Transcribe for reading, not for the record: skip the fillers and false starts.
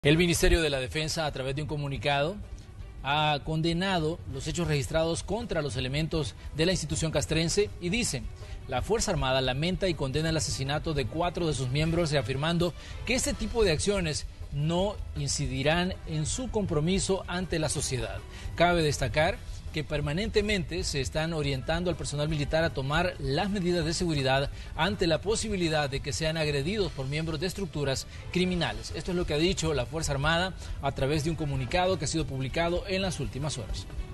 El Ministerio de la Defensa, a través de un comunicado, ha condenado los hechos registrados contra los elementos de la institución castrense y dice: la Fuerza Armada lamenta y condena el asesinato de 4 de sus miembros, reafirmando que este tipo de acciones no incidirán en su compromiso ante la sociedad. Cabe destacar que permanentemente se están orientando al personal militar a tomar las medidas de seguridad ante la posibilidad de que sean agredidos por miembros de estructuras criminales. Esto es lo que ha dicho la Fuerza Armada a través de un comunicado que ha sido publicado en las últimas horas.